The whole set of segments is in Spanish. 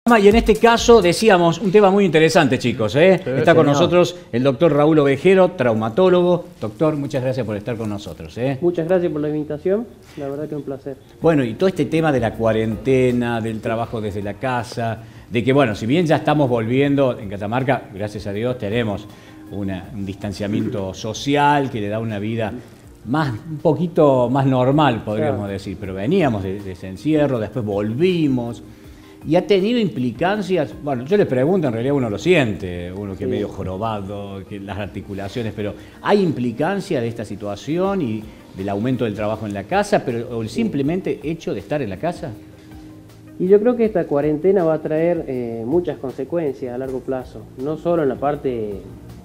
Y en este caso, decíamos, un tema muy interesante, chicos. Está con nosotros el doctor Raúl Ovejero, traumatólogo. Doctor, muchas gracias por estar con nosotros. Muchas gracias por la invitación, la verdad que es un placer. Bueno, y todo este tema de la cuarentena, del trabajo desde la casa, de que, bueno, si bien ya estamos volviendo, en Catamarca, gracias a Dios, tenemos un distanciamiento social que le da una vida un poquito más normal, podríamos decir. Pero veníamos de ese encierro, después volvimos. Y ha tenido implicancias, bueno, yo les pregunto, en realidad uno lo siente, uno que es medio jorobado, que las articulaciones, pero ¿hay implicancia de esta situación y del aumento del trabajo en la casa, pero el simplemente hecho de estar en la casa? Y yo creo que esta cuarentena va a traer muchas consecuencias a largo plazo, no solo en la parte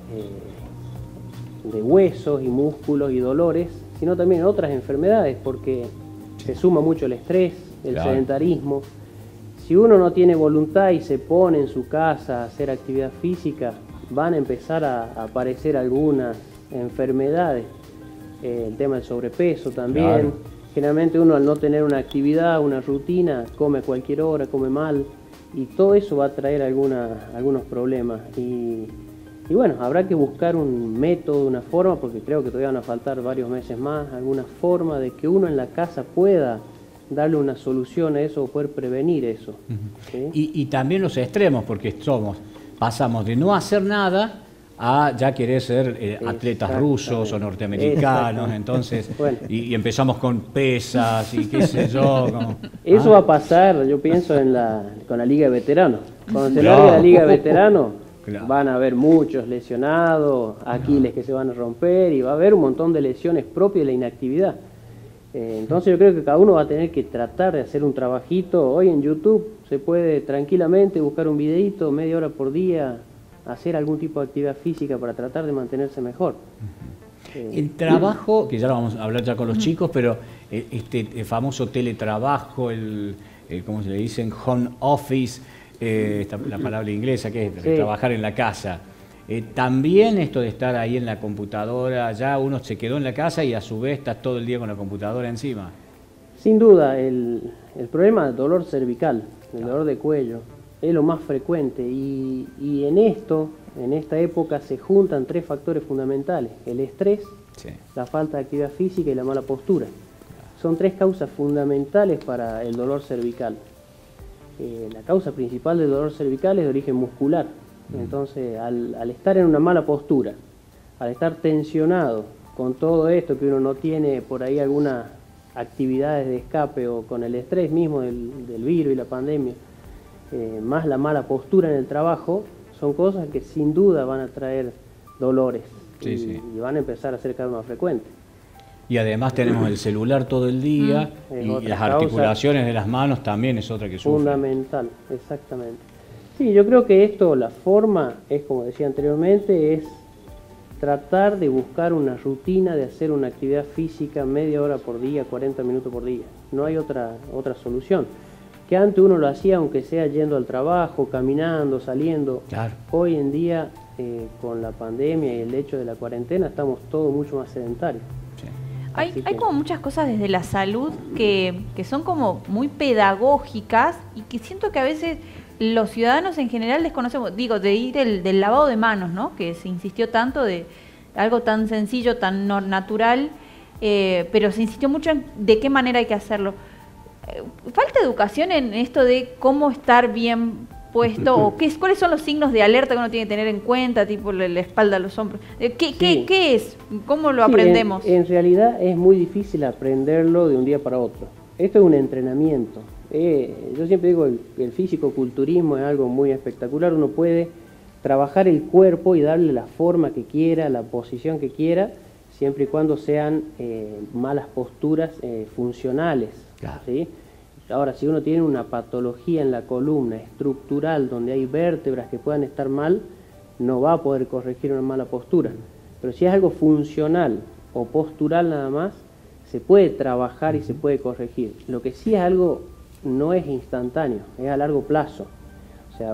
de huesos y músculos y dolores, sino también en otras enfermedades, porque se suma mucho el estrés, el sedentarismo. Si uno no tiene voluntad y se pone en su casa a hacer actividad física, van a empezar a aparecer algunas enfermedades. El tema del sobrepeso también. Claro. Generalmente uno, al no tener una actividad, una rutina, come a cualquier hora, come mal, y todo eso va a traer algunos problemas. Y bueno, habrá que buscar un método, una forma, porque creo que todavía van a faltar varios meses más, alguna forma de que uno en la casa pueda darle una solución a eso o poder prevenir eso. ¿Sí? Y también los extremos, porque pasamos de no hacer nada a ya querer ser atletas rusos o norteamericanos, entonces, bueno. y empezamos con pesas y qué sé yo. Eso va a pasar, yo pienso, con la Liga de Veteranos. Cuando se largue la Liga de Veteranos, van a haber muchos lesionados, Aquiles que se van a romper, y va a haber un montón de lesiones propias de la inactividad. Entonces yo creo que cada uno va a tener que tratar de hacer un trabajito. Hoy en YouTube se puede tranquilamente buscar un videito, media hora por día, hacer algún tipo de actividad física para tratar de mantenerse mejor. El trabajo, que ya lo vamos a hablar ya con los chicos, pero el famoso teletrabajo, ¿cómo se le dicen? Home office, la palabra inglesa, que es trabajar en la casa. También esto de estar ahí en la computadora, ya uno se quedó en la casa y a su vez está todo el día con la computadora encima. Sin duda, el problema del dolor cervical, el dolor de cuello, es lo más frecuente, y en esta época se juntan tres factores fundamentales: el estrés, la falta de actividad física y la mala postura. Son tres causas fundamentales para el dolor cervical. La causa principal del dolor cervical es de origen muscular. Entonces, al estar en una mala postura, al estar tensionado con todo esto, que uno no tiene por ahí algunas actividades de escape, o con el estrés mismo del virus y la pandemia, más la mala postura en el trabajo, son cosas que sin duda van a traer dolores y van a empezar a ser cada vez más frecuentes. Y además tenemos el celular todo el día, y las articulaciones de las manos también es otra que sufre. Fundamental, exactamente. Sí, yo creo que la forma es, como decía anteriormente, es tratar de buscar una rutina de hacer una actividad física media hora por día, 40 minutos por día. No hay otra solución. Que antes uno lo hacía aunque sea yendo al trabajo, caminando, saliendo. Claro. Hoy en día, con la pandemia y el hecho de la cuarentena, estamos todos mucho más sedentarios. Hay como muchas cosas desde la salud que son como muy pedagógicas, y que siento que a veces los ciudadanos en general desconocemos. Digo, de ir del lavado de manos, ¿no? Que se insistió tanto, de algo tan sencillo, tan natural, pero se insistió mucho en de qué manera hay que hacerlo. Falta educación en esto de cómo estar bien puesto, o cuáles son los signos de alerta que uno tiene que tener en cuenta, tipo la espalda, los hombros. ¿Qué es? ¿Cómo lo aprendemos? En realidad es muy difícil aprenderlo de un día para otro. Esto es un entrenamiento. Yo siempre digo, el físico-culturismo es algo muy espectacular. Uno puede trabajar el cuerpo y darle la forma que quiera, la posición que quiera, siempre y cuando sean malas posturas funcionales. Claro. ¿Sí? Ahora, si uno tiene una patología en la columna estructural, donde hay vértebras que puedan estar mal, no va a poder corregir una mala postura. Pero si es algo funcional o postural nada más, se puede trabajar y se puede corregir. Lo que sí es algo, no es instantáneo, es a largo plazo. O sea,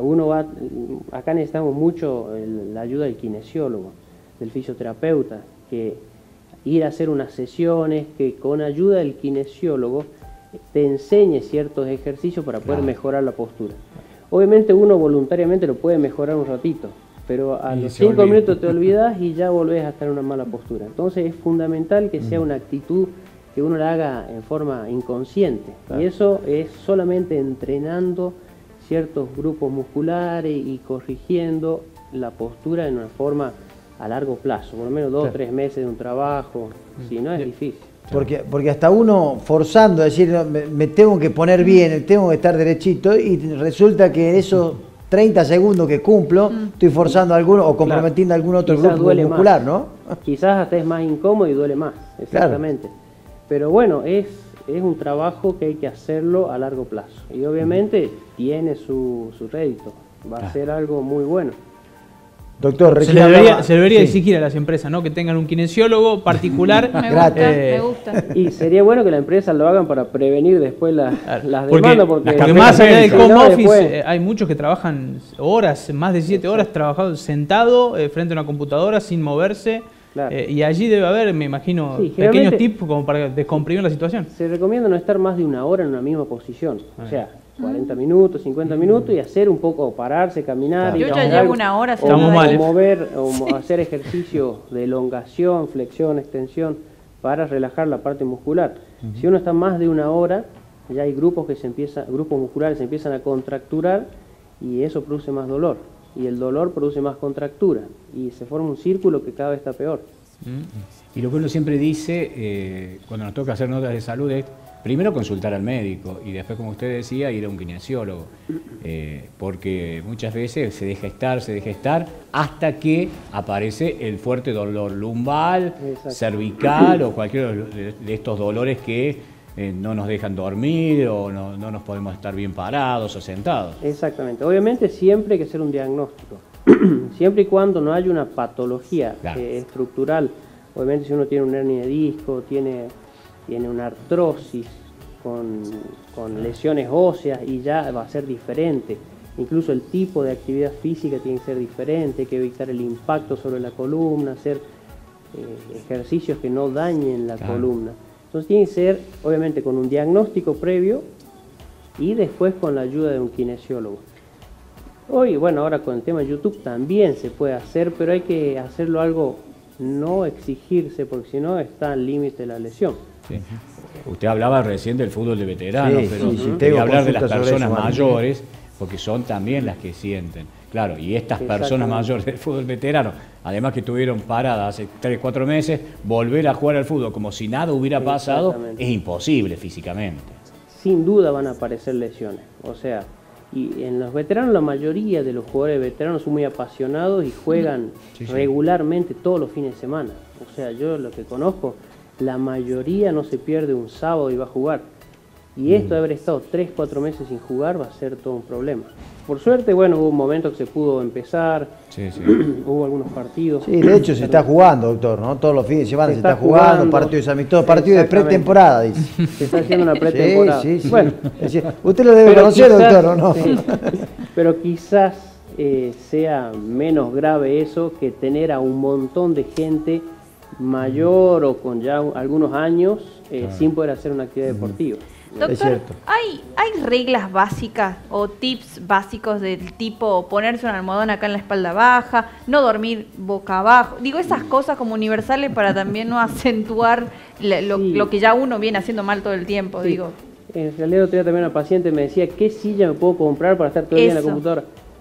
acá necesitamos mucho la ayuda del kinesiólogo, del fisioterapeuta, que ir a hacer unas sesiones, que con ayuda del kinesiólogo te enseñe ciertos ejercicios para poder mejorar la postura. Obviamente uno voluntariamente lo puede mejorar un ratito, pero a los 5 minutos te olvidas y ya volvés a estar en una mala postura. Entonces es fundamental que sea una actitud que uno la haga en forma inconsciente. Claro. Y eso es solamente entrenando ciertos grupos musculares y corrigiendo la postura en una forma a largo plazo, por lo menos 2 o 3 meses de un trabajo, si no es difícil. Porque hasta uno forzando, decir, me tengo que poner bien, tengo que estar derechito, y resulta que esos 30 segundos que cumplo, estoy forzando a alguno o comprometiendo a algún otro grupo muscular, ¿no? Quizás hasta es más incómodo y duele más, exactamente. Claro. Pero bueno, es un trabajo que hay que hacerlo a largo plazo. Y obviamente tiene su rédito, va a ser algo muy bueno. Doctor, se debería exigir a las empresas, ¿no?, que tengan un kinesiólogo particular. Me gusta. Y sería bueno que las empresas lo hagan para prevenir después las demandas. Porque más allá del home office, hay muchos que trabajan horas, más de 7 horas trabajando sentado frente a una computadora sin moverse. Claro. Y allí debe haber, me imagino, pequeños tips como para descomprimir la situación. Se recomienda no estar más de 1 hora en una misma posición. O sea, 40 minutos, 50 minutos y hacer un poco, pararse, caminar. Yo ya llevo 1 hora. Mover, o hacer ejercicios de elongación, flexión, extensión, para relajar la parte muscular. Si uno está más de 1 hora, ya hay grupos musculares se empiezan a contracturar y eso produce más dolor. Y el dolor produce más contractura y se forma un círculo que cada vez está peor. Y lo que uno siempre dice cuando nos toca hacer notas de salud es primero consultar al médico y después, como usted decía, ir a un kinesiólogo, porque muchas veces se deja estar hasta que aparece el fuerte dolor lumbar, cervical o cualquiera de estos dolores que no nos dejan dormir o no nos podemos estar bien parados o sentados. Exactamente. Obviamente siempre hay que hacer un diagnóstico, siempre y cuando no haya una patología estructural. Obviamente si uno tiene una hernia de disco, tiene una artrosis con lesiones óseas y ya va a ser diferente. Incluso el tipo de actividad física tiene que ser diferente, hay que evitar el impacto sobre la columna, hacer ejercicios que no dañen la columna. Entonces tiene que ser, obviamente, con un diagnóstico previo y después con la ayuda de un kinesiólogo. Ahora con el tema de YouTube también se puede hacer, pero hay que hacerlo algo, no exigirse, porque si no está al límite de la lesión. Sí. Usted hablaba recién del fútbol de veteranos, pero quería hablar de las personas mayores, porque son también las que sienten. Claro, y estas personas mayores del fútbol veterano, además que estuvieron paradas hace 3 o 4 meses, volver a jugar al fútbol como si nada hubiera pasado es imposible físicamente. Sin duda van a aparecer lesiones. O sea, y en los veteranos, la mayoría de los jugadores veteranos son muy apasionados y juegan regularmente todos los fines de semana. O sea, yo lo que conozco, la mayoría no se pierde un sábado y va a jugar. Y esto de haber estado 3 o 4 meses sin jugar va a ser todo un problema. Por suerte, hubo un momento que se pudo empezar, hubo algunos partidos. Sí, de hecho se está jugando, doctor, ¿no? Todos los fines de semana se está jugando, partidos amistosos, partidos de pretemporada, dice. Se está haciendo una pretemporada. Sí. Bueno, usted lo debe conocer, doctor, ¿o no? Sí, pero quizás sea menos grave eso que tener a un montón de gente mayor o con ya algunos años sin poder hacer una actividad deportiva. Doctor, ¿hay reglas básicas o tips básicos del tipo ponerse un almohadón acá en la espalda baja, no dormir boca abajo? Digo, esas cosas como universales para también no acentuar lo que ya uno viene haciendo mal todo el tiempo, digo. En realidad, otro día también una paciente me decía, ¿qué silla me puedo comprar para estar todo el día en la computadora?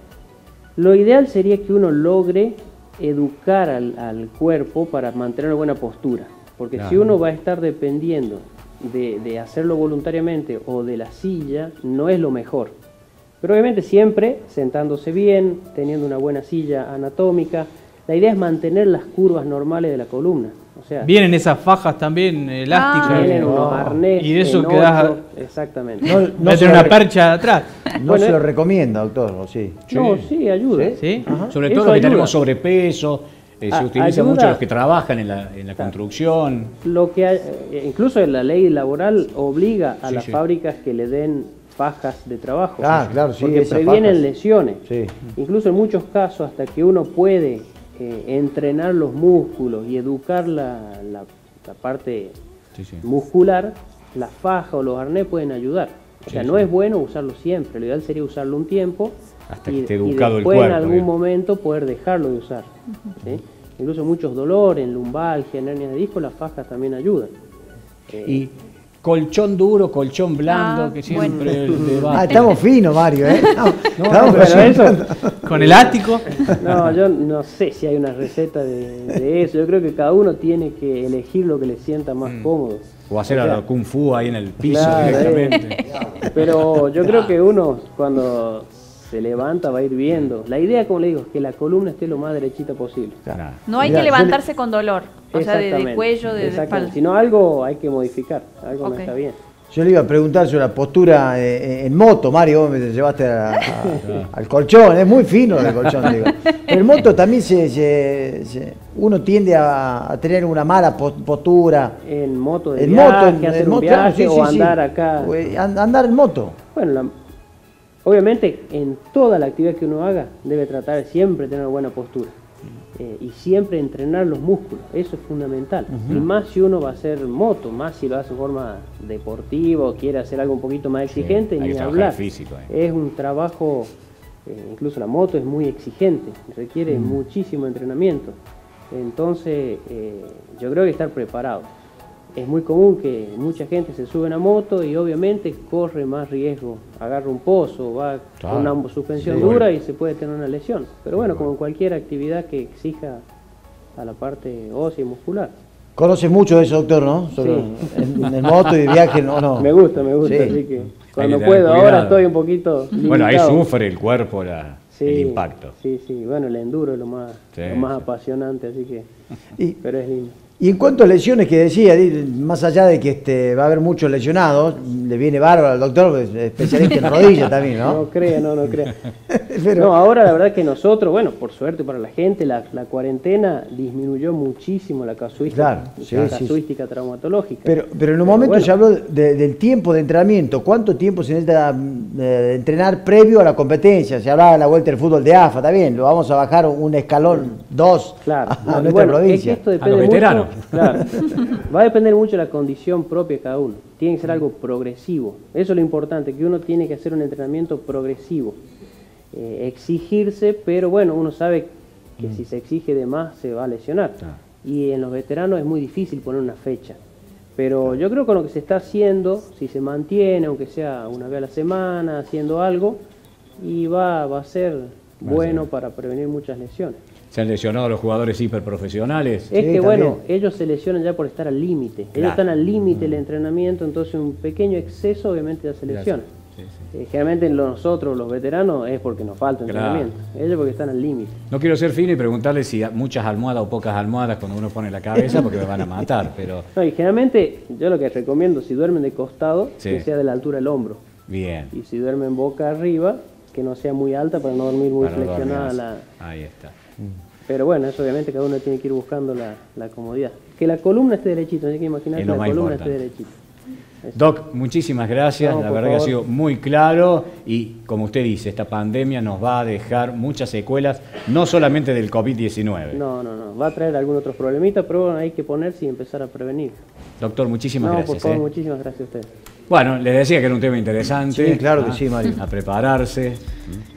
Lo ideal sería que uno logre educar al cuerpo para mantener una buena postura, porque si uno va a estar dependiendo de hacerlo voluntariamente o de la silla, no es lo mejor. Pero obviamente siempre sentándose bien, teniendo una buena silla anatómica. La idea es mantener las curvas normales de la columna. O sea, vienen esas fajas también elásticas. Vienen unos arnés. Y de eso quedás. Exactamente. No tener una percha atrás. No se lo recomienda, doctor, ¿o sí? No, sí, ayuda. ¿Sí? Sobre todo los que tenemos sobrepeso. Se utiliza mucho los que trabajan en la construcción. Lo que incluso la ley laboral obliga a las fábricas que le den fajas de trabajo. Claro, sí. Porque previenen lesiones. Sí. Incluso en muchos casos, hasta que uno puede entrenar los músculos y educar la parte muscular, la faja o los arnés pueden ayudar. O sea, no es bueno usarlo siempre, lo ideal sería usarlo un tiempo hasta que esté educado y después el cuerpo, en algún momento poder dejarlo de usar. ¿Sí? Incluso muchos dolores, lumbalgia, hernias de disco, las fajas también ayudan. Y colchón duro, colchón blando, que siempre el debate. Estamos finos, Mario, ¿eh? Con el ático. No, yo no sé si hay una receta de eso. Yo creo que cada uno tiene que elegir lo que le sienta más cómodo. O hacer a kung fu ahí en el piso, claro, directamente. Pero yo creo que uno cuando se levanta va a ir viendo. La idea, como le digo, es que la columna esté lo más derechita posible. No hay que levantarse con dolor, o sea, de cuello, de espalda. Si no, algo hay que modificar, algo no está bien. Yo le iba a preguntar sobre la postura en moto, Mario, vos me llevaste al colchón, es muy fino el colchón, digo. Pero en moto también uno tiende a tener una mala postura. En moto de viaje, hacer un viaje o andar acá. Andar en moto. Bueno, obviamente en toda la actividad que uno haga debe tratar de siempre tener una buena postura. Y siempre entrenar los músculos, eso es fundamental. Y más si uno va a hacer moto, más si lo hace de forma deportiva o quiere hacer algo un poquito más exigente, ni hablar. Físico, Es un trabajo, incluso la moto es muy exigente, requiere muchísimo entrenamiento. Entonces, yo creo que estar preparado. Es muy común que mucha gente se sube a una moto y obviamente corre más riesgo, agarra un pozo, va con una suspensión dura y se puede tener una lesión. Pero bueno, como en cualquier actividad que exija a la parte ósea y muscular. Conoces mucho de eso, doctor, ¿no? En moto y viaje, no. Me gusta, así que cuando puedo, ahora estoy un poquito limitado. Bueno, ahí sufre el cuerpo el impacto. Sí, bueno, el enduro es lo más apasionante, así que, pero es lindo. Y en cuanto a lesiones que decía, más allá de que va a haber muchos lesionados, le viene bárbaro al doctor, especialista en rodillas también, ¿no? No crea. Pero... No, ahora la verdad que nosotros, bueno, por suerte para la gente, la cuarentena disminuyó muchísimo la casuística, casuística traumatológica. Pero en un momento se habló del tiempo de entrenamiento. ¿Cuánto tiempo se necesita entrenar previo a la competencia? Se hablaba de la vuelta del fútbol de AFA, está bien, lo vamos a bajar un escalón, 2 a nuestra provincia. Es que esto depende mucho. Claro. Va a depender mucho de la condición propia de cada uno. Tiene que ser algo progresivo. Eso es lo importante, que uno tiene que hacer un entrenamiento progresivo. Exigirse, pero bueno, uno sabe que si se exige de más se va a lesionar. Y en los veteranos es muy difícil poner una fecha. Pero yo creo que con lo que se está haciendo, si se mantiene, aunque sea una vez a la semana, haciendo algo, y va a ser bueno para prevenir muchas lesiones. ¿Se han lesionado los jugadores hiperprofesionales? Es que bueno, ellos se lesionan ya por estar al límite. Claro. Ellos están al límite del entrenamiento, entonces un pequeño exceso obviamente ya se lesiona. Generalmente nosotros, los veteranos, es porque nos falta entrenamiento. Ellos porque están al límite. No quiero ser fino y preguntarle si muchas almohadas o pocas almohadas cuando uno pone la cabeza porque me van a matar, pero... No, y generalmente yo lo que recomiendo, si duermen de costado, que sea de la altura del hombro. Bien. Y si duermen boca arriba, que no sea muy alta para no dormir muy flexionada. Ahí está. Pero bueno, eso obviamente cada uno tiene que ir buscando la comodidad. Que la columna esté derechita, hay que imaginar que la columna esté derechita. Doc, muchísimas gracias, la verdad que ha sido muy claro y como usted dice, esta pandemia nos va a dejar muchas secuelas, no solamente del COVID-19. No, va a traer algún otro problemita, pero bueno, hay que ponerse y empezar a prevenir. Doctor, muchísimas gracias. Por favor, muchísimas gracias a usted. Bueno, les decía que era un tema interesante. Sí, claro que sí, Mario. A prepararse.